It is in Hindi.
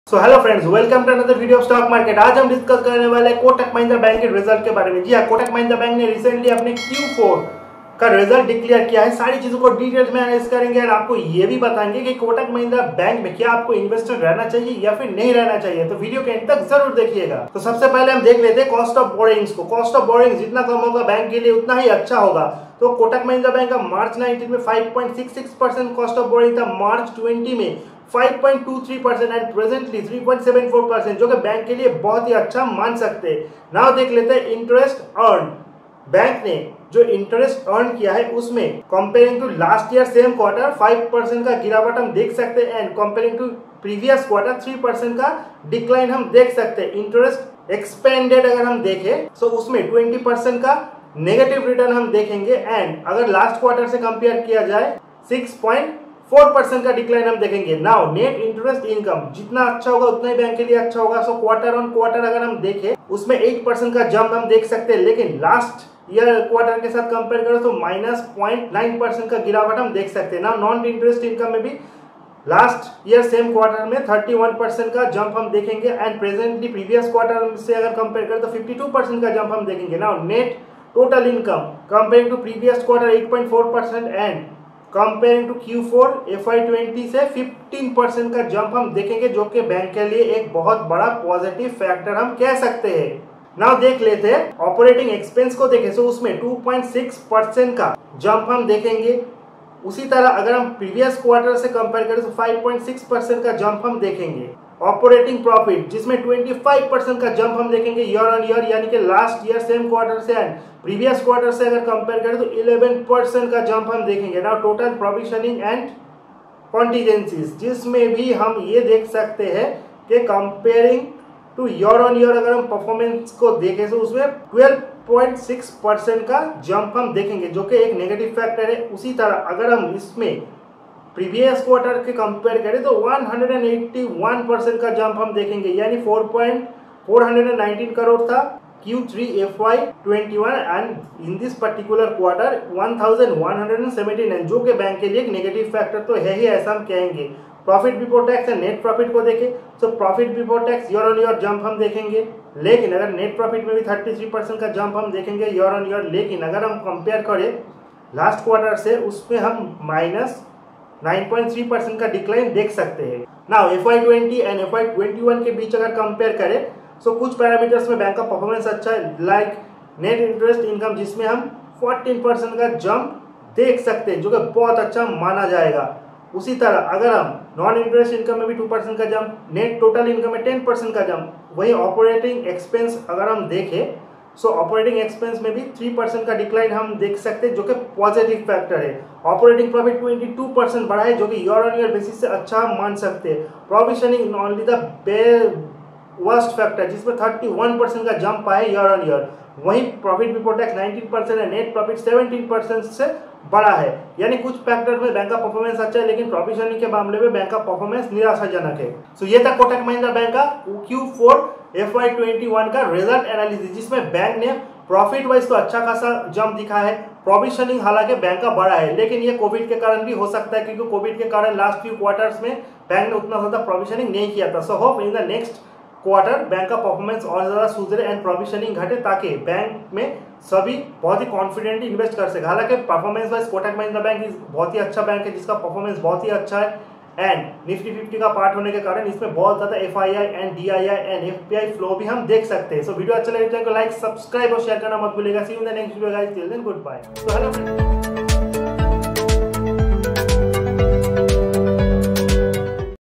So hello friends, welcome to another video of stock market. आज हम डिस्कस करने वाले हैं कोटक महिंद्रा बैंक के रिजल्ट के बारे में। जी हाँ, कोटक महिंद्रा बैंक ने रिसेंटली अपने Q4 का रिजल्ट डिक्लेयर किया है। सारी चीजों को डिटेल्स में एनालाइज करेंगे और आपको ये भी बताएंगे कि कोटक महिंद्रा बैंक में क्या आपको इन्वेस्टर रहना चाहिए या फिर नहीं रहना चाहिए। तो वीडियो के एंड तक जरूर देखिएगा। तो सबसे पहले हम देख लेते हैं कॉस्ट ऑफ बोरिंग्स को। कॉस्ट ऑफ बोरिंग जितना कम होगा बैंक के लिए उतना ही अच्छा होगा। तो कोटक महिंद्रा बैंक का मार्च 19 में 5.66% कॉस्ट ऑफ बोरिंग था, मार्च 20 में 5.23% एंड प्रेजेंटली 3.74%, जो कि बैंक के लिए बहुत ही अच्छा मान सकते हैं। नाउ देख लेते हैं इंटरेस्ट अर्न। बैंक ने जो इंटरेस्ट अर्न किया है उसमें comparing to last year same quarter 5% का गिरावट हम देख सकते हैं and comparing to previous quarter 3% का डिक्लाइन हम देख सकते हैं। इंटरेस्ट एक्सपेंडेड अगर हम देखें तो उसमें 20% का नेगेटिव रिटर्न हम देखेंगे एंड अगर लास्ट क्वार्टर से कंपेयर किया जाए 6.4% का डिक्लाइन हम देखेंगे। नाउ नेट इंटरेस्ट इनकम जितना अच्छा होगा उतना ही बैंक के लिए अच्छा होगा। सो क्वार्टर ऑन क्वार्टर अगर हम देखें उसमें 8% का जंप हम देख सकते हैं, लेकिन लास्ट ईयर क्वार्टर के साथ कंपेयर करें तो -0.9% का गिरावट हम देख सकते हैं। नाउ नॉन इंटरेस्ट इनकम में भी लास्ट ईयर सेम क्वार्टर में 31% का जंप हम देखेंगे एंड प्रेजेंटली प्रीवियस क्वार्टर से अगर कंपेयर करें तो 52% का जंप हम देखेंगे। Now net total income comparing to previous quarter 8.4% and comparing to Q4 FY20 से 15% का जंप हम देखेंगे, जो कि बैंक के लिए एक बहुत बड़ा पॉजिटिव फैक्टर हम कह सकते हैं। नाउ देख लेते हैं ऑपरेटिंग एक्सपेंस को देखें तो उसमें 2.6% का जंप हम देखेंगे। उसी तरह अगर हम प्रीवियस क्वार्टर से कंपेयर करें तो 5.6% का जंप हम देखेंगे। ऑपरेटिंग प्रॉफिट जिसमें 25% का जंप हम देखेंगे ईयर ऑन ईयर, यानी कि लास्ट ईयर सेम क्वार्टर से एंड प्रीवियस क्वार्टर से अगर कंपेयर करें तो 11% का जंप हम देखेंगे। Now total provisioning and contingencies जिसमें भी हम ये देख सकते हैं कि comparing to year on year अगर हम परफॉर्मेंस को देखें तो उसमें 12.6% का जंप हम देखेंगे, जो कि एक नेगेटिव फैक्टर है। उसी तरह अगर हम इसमें प्रीवियस क्वार्टर के कंपेयर करें तो 181% का जंप हम देखेंगे, यानी 419 करोड़ था Q3 FY21 and in this particular quarter 1179, जो कि बैंक के लिए एक नेगेटिव फैक्टर तो है ही, ऐसा हम कहेंगे। Profit before tax and net profit को देखें तो profit before tax year on year jump हम देखेंगे, लेकिन अगर नेट प्रॉफिट में भी 33% का जंप हम देखेंगे ईयर ऑन ईयर। लेकिन अगर हम कंपेयर करें लास्ट क्वार्टर से उसमें हम -9.3% का डिक्लाइन देख सकते हैं। नाउ FY20 एंड FY21 के बीच अगर कंपेयर करें तो कुछ पैरामीटर्स में बैंक का परफॉर्मेंस अच्छा है, लाइक नेट इंटरेस्ट इनकम जिसमें हम 14% का जंप देख सकते हैं, जो कि बहुत अच्छा माना जाएगा। उसी तरह अगर हम नॉन इंटरेस्ट इनकम में भी 2% का जंप, नेट टोटल इनकम में 10% का जंप। वही ऑपरेटिंग एक्सपेंस अगर हम देखें सो ऑपरेटिंग एक्सपेंस में भी 3% का डिक्लाइन हम देख सकते हैं, जो कि पॉजिटिव फैक्टर है। ऑपरेटिंग प्रॉफिट 22% बढ़ा है, जो कि ईयर ऑन ईयर बेसिस से अच्छा हम मान सकते हैं। Provisioning only the worst factor जिसमें 31% का जंप आया ईयर ऑन ईयर। वहीं प्रॉफिट बिफोर टैक्स 19% है, नेट प्रॉफिट 17% से बड़ा है, यानी कुछ फैक्टर में बैंक का परफॉर्मेंस अच्छा है, लेकिन प्रोविजनिंग के मामले में बैंक का परफॉर्मेंस निराशाजनक है। सो ये था कोटक महिंद्रा बैंक का Q4 FY21 का रिजल्ट एनालिसिस, जिसमें बैंक ने प्रॉफिट वाइज तो अच्छा खासा जंप दिखा है। प्रोविजनिंग हालांकि बैंक का बड़ा है, लेकिन ये कोविड के कारण भी हो सकता है, क्योंकि कोविड के कारण लास्ट फ्यू क्वार्टर्स में बैंक ने उतना ज्यादा प्रोविजनिंग नहीं किया था। So hope in the next quarter bank का परफॉर्मेंस और ज्यादा सुधरे एंड प्रोविजनिंग घटे, ताकि बैंक में सभी बहुत ही कॉन्फिडेंटली इन्वेस्ट कर सके। हालांकि performance wise Kotak Mahindra bank बहुत ही अच्छा बैंक है, जिसका परफॉर्मेंस बहुत ही अच्छा है एंड निफ्टी 50 का पार्ट होने के कारण इसमें बहुत ज्यादा FII and DII and FPI flow भी हम देख सकते हैं। सो वीडियो अच्छा लगे तो लाइक, सब्सक्राइब और शेयर करना मत भूलिएगा। See you in the next video guys, till then good bye. So hello friends.